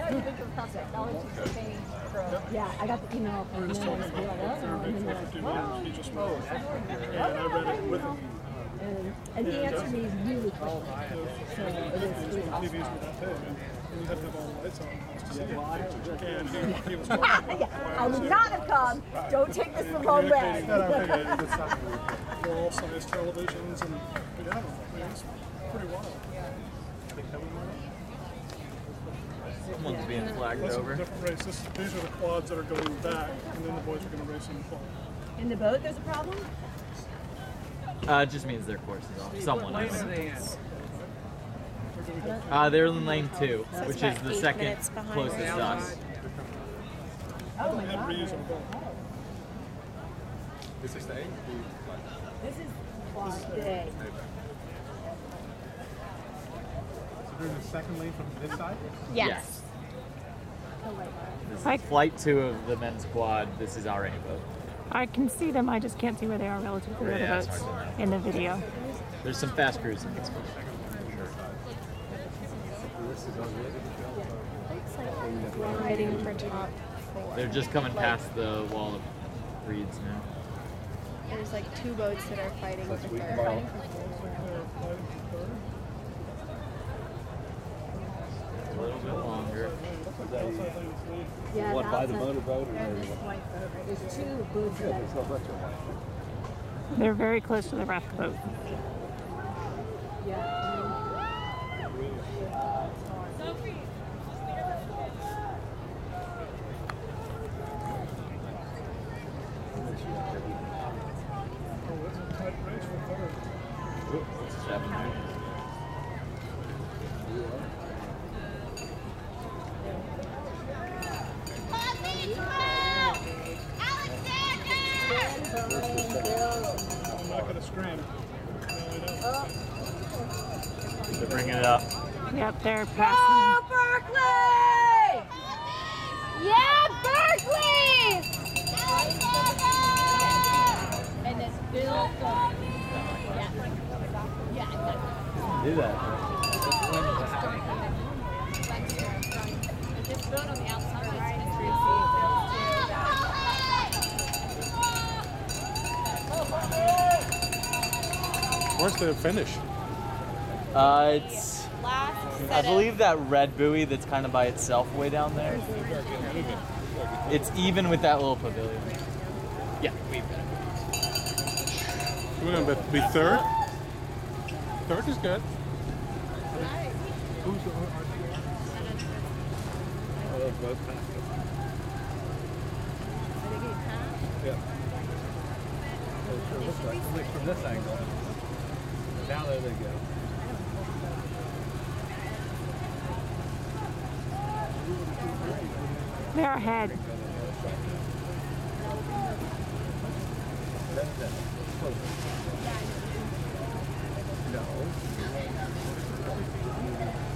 Yeah, I got the email from him. He just told me about he just wrote it. And I read it with him. And he answered me really quickly. So it was TVs awesome. were that big, and you had to have all the lights on in the house to see it. And he was talking I would not have come. Don't take this the wrong way. wall-size televisions, and we'd have them. I mean, it's pretty wild. Someone's being flagged That's a over. different race. These are the quads that are going back, and then the boys are going to race in the quad. In the boat, there's a problem? It just means their course is off. Someone is. They're in lane 2, which is the second closest to us. Oh my And god. reusable boat. Is this the A? This is quad day. So there's a second lane from this side? Yes. This is flight 2 of the men's quad. This is our A boat. I can see them, I just can't see where they are relative to the other Yeah, it's boats hard to know. in the video. There's some fast crews in this one. We're waiting for top 4. They're just coming past the wall of reeds now. There's like 2 boats that are fighting for third. They're fighting for third. A little bit longer. Yeah, What, by the that's motorboat or this white boat. There's 2 boats that There's no bunch of them. They're very close to the raft boat. Oh, it's a tight race for third. 7. I'm not going to scream. No, I don't. They're bringing it up. Yep, they're passing. Berkeley! Yeah, Berkeley! And then Bill. Do that. Just build on the outside. Where's the finish? It's, I believe that red buoy that's kind of by itself way down there. It's even with that little pavilion. Yeah, We're going to be third? Third is good. Who's the Oh, those both passed us. Yeah. It sure looks like, at least from this angle. Now there they go. They're ahead. No.